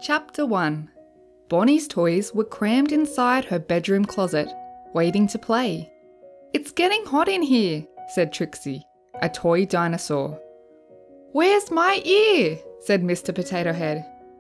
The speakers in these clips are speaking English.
Chapter 1. Bonnie's toys were crammed inside her bedroom closet, waiting to play. "It's getting hot in here," said Trixie, a toy dinosaur. "Where's my ear?" said Mr. Potato Head.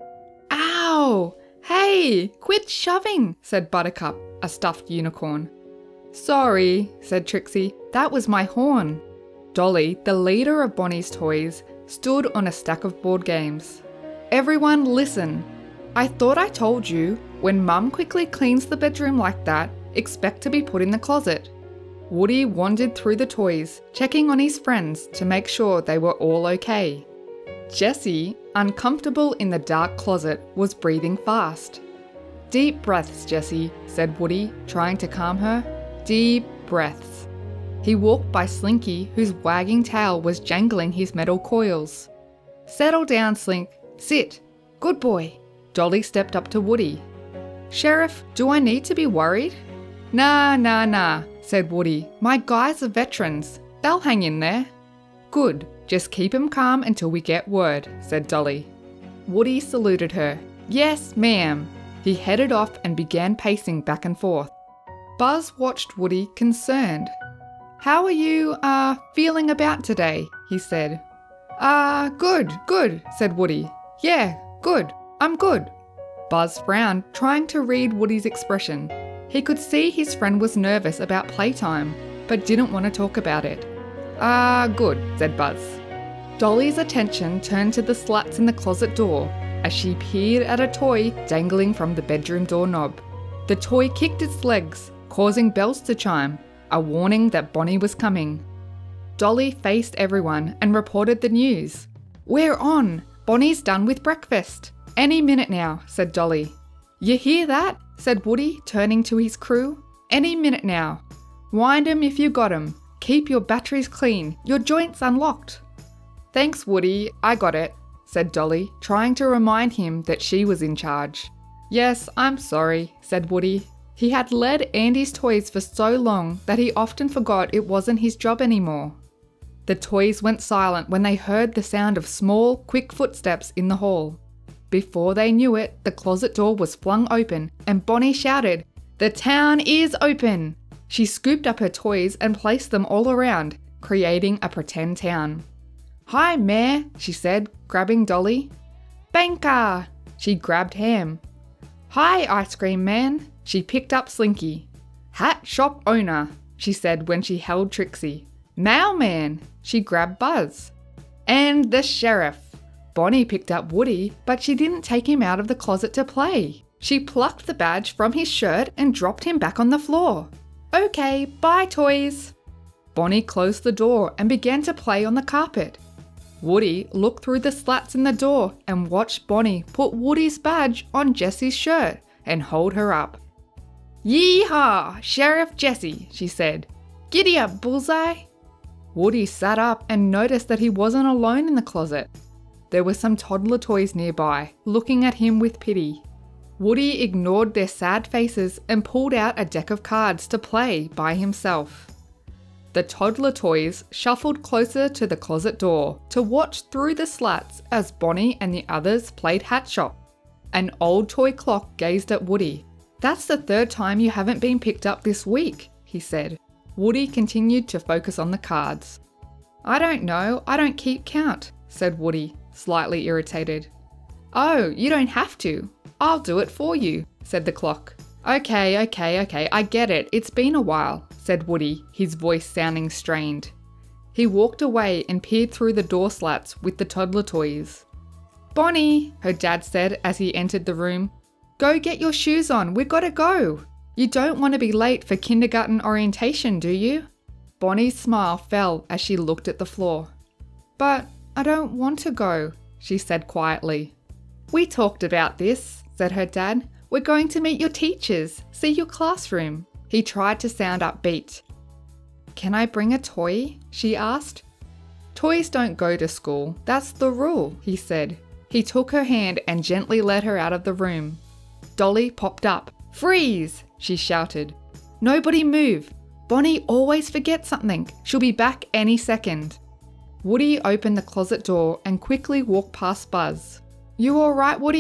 "Ow! Hey, quit shoving," said Buttercup, a stuffed unicorn. "Sorry," said Trixie, "that was my horn." Dolly, the leader of Bonnie's toys, stood on a stack of board games. "Everyone listen. I thought I told you, when Mum quickly cleans the bedroom like that, expect to be put in the closet." Woody wandered through the toys, checking on his friends to make sure they were all okay. Jessie, uncomfortable in the dark closet, was breathing fast. "Deep breaths, Jessie," said Woody, trying to calm her. "Deep breaths." He walked by Slinky, whose wagging tail was jangling his metal coils. "Settle down, Slink. Sit. Good boy." Dolly stepped up to Woody. "Sheriff, do I need to be worried?" Nah, said Woody. "My guys are veterans. They'll hang in there." "Good. Just keep 'em calm until we get word," said Dolly. Woody saluted her. "Yes, ma'am." He headed off and began pacing back and forth. Buzz watched Woody, concerned. "How are you, feeling about today?" he said. Good, said Woody. "Yeah, good. I'm good." Buzz frowned, trying to read Woody's expression. He could see his friend was nervous about playtime, but didn't want to talk about it. Good, said Buzz. Dolly's attention turned to the slats in the closet door as she peered at a toy dangling from the bedroom doorknob. The toy kicked its legs, causing bells to chime, a warning that Bonnie was coming. Dolly faced everyone and reported the news. "We're on! Bonnie's done with breakfast. Any minute now," said Dolly. "You hear that?" said Woody, turning to his crew. "Any minute now. Wind 'em if you got 'em. Keep your batteries clean, your joints unlocked." "Thanks, Woody, I got it," said Dolly, trying to remind him that she was in charge. "Yes, I'm sorry," said Woody. He had led Andy's toys for so long that he often forgot it wasn't his job anymore. The toys went silent when they heard the sound of small, quick footsteps in the hall. Before they knew it, the closet door was flung open and Bonnie shouted, "The town is open!" She scooped up her toys and placed them all around, creating a pretend town. "Hi, Mayor," she said, grabbing Dolly. "Banker!" She grabbed Ham. "Hi, Ice Cream Man!" She picked up Slinky. "Hat shop owner," she said when she held Trixie. "Mailman!" She grabbed Buzz. "And the sheriff." Bonnie picked up Woody, but she didn't take him out of the closet to play. She plucked the badge from his shirt and dropped him back on the floor. "Okay, bye toys." Bonnie closed the door and began to play on the carpet. Woody looked through the slats in the door and watched Bonnie put Woody's badge on Jessie's shirt and hold her up. "Yee-haw, Sheriff Jessie," she said. "Giddy up, Bullseye." Woody sat up and noticed that he wasn't alone in the closet. There were some toddler toys nearby, looking at him with pity. Woody ignored their sad faces and pulled out a deck of cards to play by himself. The toddler toys shuffled closer to the closet door to watch through the slats as Bonnie and the others played Hat Shop. An old toy clock gazed at Woody. "That's the third time you haven't been picked up this week," he said. Woody continued to focus on the cards. "I don't know, I don't keep count," said Woody, slightly irritated. "Oh, you don't have to. I'll do it for you," said the clock. Okay, I get it. It's been a while," said Woody, his voice sounding strained. He walked away and peered through the door slats with the toddler toys. "Bonnie," her dad said as he entered the room, "go get your shoes on, we've got to go. You don't want to be late for kindergarten orientation, do you?" Bonnie's smile fell as she looked at the floor. "But I don't want to go," she said quietly. "We talked about this," said her dad. "We're going to meet your teachers, see your classroom." He tried to sound upbeat. "Can I bring a toy?" she asked. "Toys don't go to school, that's the rule," he said. He took her hand and gently led her out of the room. Dolly popped up. "Freeze!" she shouted. "Nobody move. Bonnie always forgets something. She'll be back any second." Woody opened the closet door and quickly walked past Buzz. "You all right, Woody?"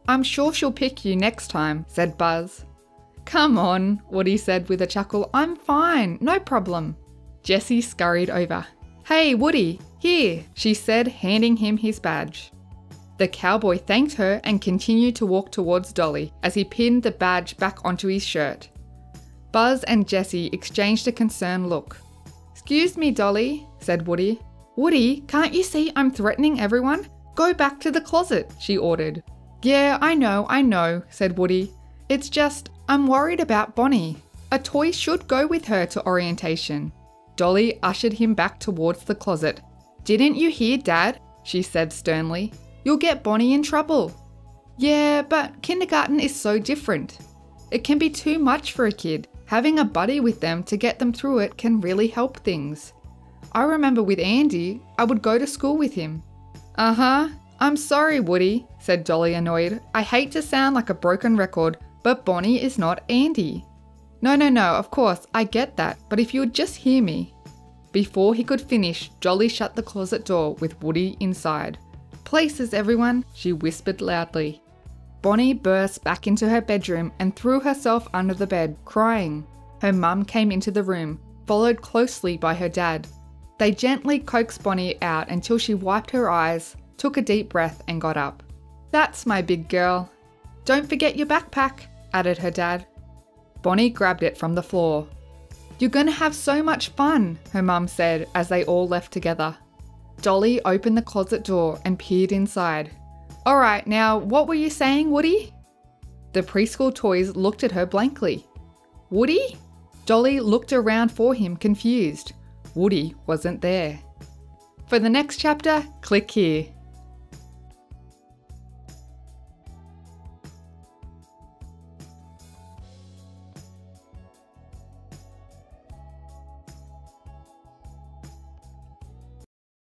I'm sure she'll pick you next time, said Buzz. Come on, Woody said with a chuckle. I'm fine, no problem. Jessie scurried over. Hey, Woody, here, she said, handing him his badge. The cowboy thanked her and continued to walk towards Dolly as he pinned the badge back onto his shirt. Buzz and Jessie exchanged a concerned look. Excuse me, Dolly, said Woody. Woody, can't you see I'm threatening everyone? Go back to the closet, she ordered. Yeah, I know, said Woody. It's just, I'm worried about Bonnie. A toy should go with her to orientation. Dolly ushered him back towards the closet. Didn't you hear, Dad? She said sternly. You'll get Bonnie in trouble. Yeah, but kindergarten is so different. It can be too much for a kid. Having a buddy with them to get them through it can really help things. I remember with Andy, I would go to school with him. Uh-huh. I'm sorry, Woody, said Dolly, annoyed. I hate to sound like a broken record, but Bonnie is not Andy. No, of course, I get that, but if you would just hear me. Before he could finish, Dolly shut the closet door with Woody inside. Places, everyone, she whispered loudly. Bonnie burst back into her bedroom and threw herself under the bed, crying. Her mum came into the room, followed closely by her dad. They gently coaxed Bonnie out until she wiped her eyes, took a deep breath and got up. That's my big girl. Don't forget your backpack, added her dad. Bonnie grabbed it from the floor. You're going to have so much fun, her mum said as they all left together. Dolly opened the closet door and peered inside. All right, now what were you saying, Woody? The preschool toys looked at her blankly. Woody? Dolly looked around for him, confused. Woody wasn't there. For the next chapter, click here.